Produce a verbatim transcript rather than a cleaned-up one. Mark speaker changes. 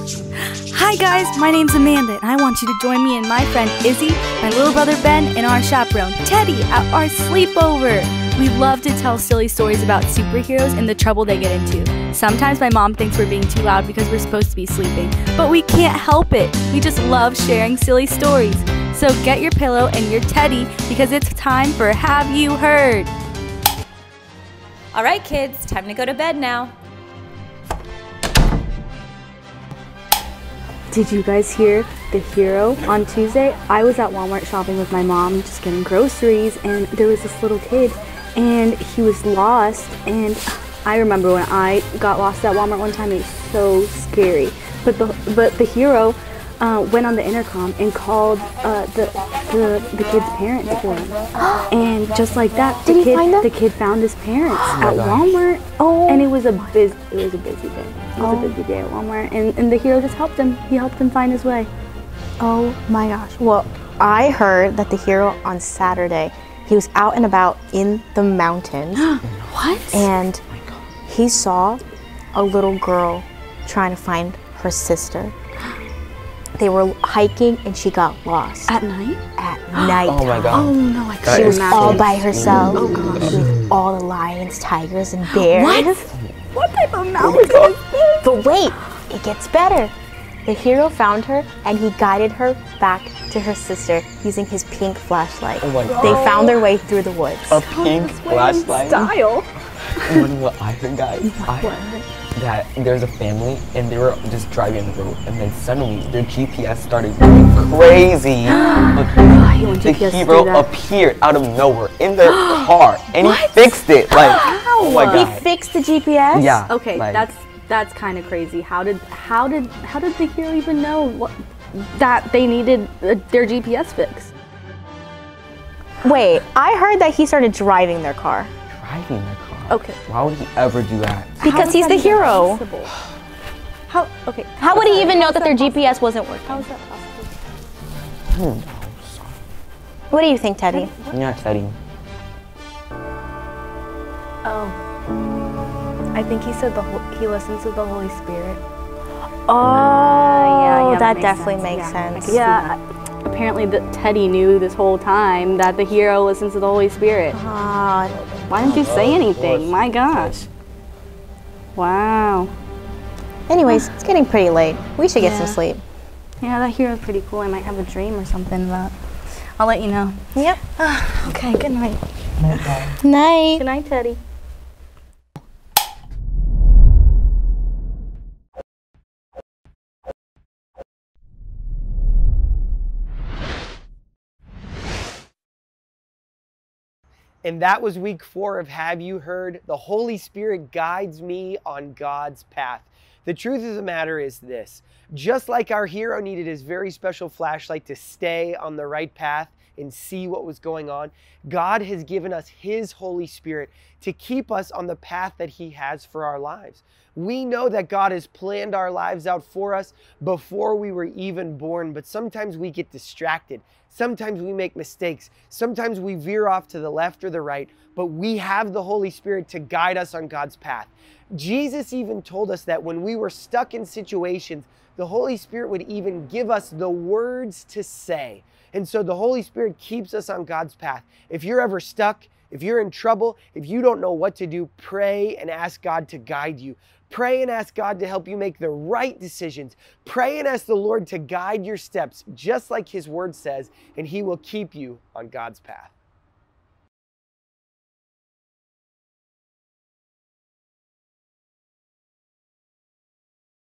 Speaker 1: Hi guys, my name's Amanda, and I want you to join me and my friend Izzy, my little brother Ben, and our chaperone Teddy at our sleepover. We love to tell silly stories about superheroes and the trouble they get into. Sometimes my mom thinks we're being too loud because we're supposed to be sleeping, but we can't help it. We just love sharing silly stories. So get your pillow and your teddy because it's time for Have You Heard?
Speaker 2: All right, kids, time to go to bed now.
Speaker 1: Did you guys hear the hero on Tuesday? I was at Walmart shopping with my mom, just getting groceries, and there was this little kid, and he was lost, and I remember when I got lost at Walmart one time, it was so scary. But the but the hero uh, went on the intercom and called uh, the, the the kid's parents for him, and just like that, the
Speaker 3: Did he
Speaker 1: kid
Speaker 3: find them?
Speaker 1: the kid found his parents
Speaker 4: Oh
Speaker 1: at
Speaker 4: gosh.
Speaker 1: Walmart.
Speaker 3: Oh.
Speaker 1: And it was a busy it was a busy day. It was
Speaker 3: Oh.
Speaker 1: a busy day at Walmart, and, and the hero just helped him. He helped him find his way.
Speaker 3: Oh my gosh. Well, I heard that the hero on Saturday, he was out and about in the mountains
Speaker 1: What?
Speaker 3: and he saw a little girl trying to find her sister. They were hiking and she got lost
Speaker 1: At night?
Speaker 3: at night.
Speaker 4: Oh my
Speaker 1: Oh
Speaker 4: god.
Speaker 1: no, I
Speaker 4: That
Speaker 1: can't
Speaker 3: She was
Speaker 4: is
Speaker 1: imagine.
Speaker 3: all by herself
Speaker 1: Oh gosh.
Speaker 3: with all the lions, tigers, and bears.
Speaker 1: What? What type of mountain is this?
Speaker 3: But wait, it gets better. The hero found her and he guided her back to her sister using his pink flashlight.
Speaker 4: Oh my
Speaker 3: They
Speaker 4: god.
Speaker 3: found their way through the woods.
Speaker 4: A pink flashlight.
Speaker 1: Style.
Speaker 4: You know what I heard, guys? I heard that there's a family and they were just driving on the road, and then suddenly their G P S started going crazy. But
Speaker 1: hate when
Speaker 4: the
Speaker 1: G P S do
Speaker 4: hero
Speaker 1: that.
Speaker 4: appeared out of nowhere in their car, and he
Speaker 1: What?
Speaker 4: fixed it. Like, oh my
Speaker 1: He
Speaker 3: He
Speaker 4: god.
Speaker 3: fixed the G P S?
Speaker 4: Yeah.
Speaker 1: Okay,
Speaker 4: like,
Speaker 1: that's that's kind of crazy. How did how did how did the hero even know what, that they needed uh, their G P S fixed?
Speaker 3: Wait, I heard that he started driving their car.
Speaker 4: driving the car.
Speaker 1: Okay.
Speaker 4: Why would he ever do that?
Speaker 1: How
Speaker 3: Because
Speaker 1: is
Speaker 3: he's
Speaker 1: that
Speaker 3: the
Speaker 1: even
Speaker 3: hero.
Speaker 1: possible? How? Okay.
Speaker 3: How would he even know
Speaker 1: How's
Speaker 3: that their G P S wasn't working?
Speaker 1: How is that possible?
Speaker 4: Hmm.
Speaker 3: What do you think, Teddy?
Speaker 4: Yeah, Teddy.
Speaker 1: Oh. I think he said the Hol- he listens to the Holy Spirit.
Speaker 3: Oh,
Speaker 1: yeah, yeah,
Speaker 3: that
Speaker 1: makes
Speaker 3: definitely
Speaker 1: sense.
Speaker 3: makes
Speaker 1: Yeah, I
Speaker 3: sense.
Speaker 1: can see that. Apparently, the, Teddy knew this whole time that the hero listens to the Holy Spirit.
Speaker 3: Ah,
Speaker 1: Why didn't you say anything? My gosh. Wow.
Speaker 3: anyways, it's getting pretty late. We should get
Speaker 1: Yeah.
Speaker 3: some sleep.
Speaker 1: Yeah, that hero's pretty cool. I might have a dream or something, but I'll let you know.
Speaker 3: Yep.
Speaker 1: Okay, good night.
Speaker 3: Night.
Speaker 1: Good night, Teddy.
Speaker 5: And that was week four of Have You Heard? The Holy Spirit guides me on God's path. The truth of the matter is this: just like our hero needed his very special flashlight to stay on the right path and see what was going on, God has given us his Holy Spirit to keep us on the path that he has for our lives. We know that God has planned our lives out for us before we were even born, but sometimes we get distracted. Sometimes we make mistakes. Sometimes we veer off to the left or the right, but we have the Holy Spirit to guide us on God's path. Jesus even told us that when we were stuck in situations, the Holy Spirit would even give us the words to say. And so the Holy Spirit keeps us on God's path. If you're ever stuck, if you're in trouble, if you don't know what to do, pray and ask God to guide you. Pray and ask God to help you make the right decisions. Pray and ask the Lord to guide your steps, just like his word says, and he will keep you on God's path.